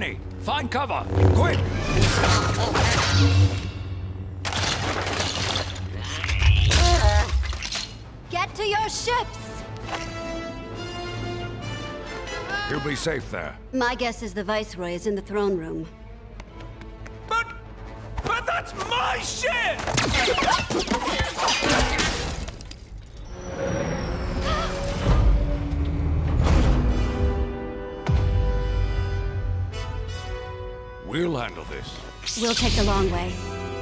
Annie, find cover! Quick! Get to your ships! You'll be safe there. My guess is the Viceroy is in the throne room. But that's my ship! We'll handle this. We'll take the long way.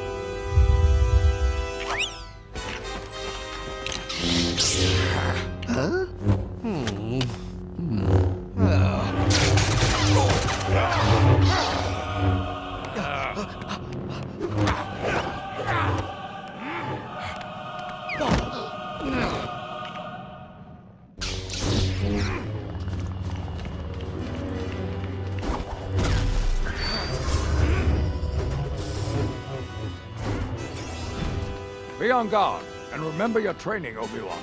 Be on guard, and remember your training, Obi-Wan.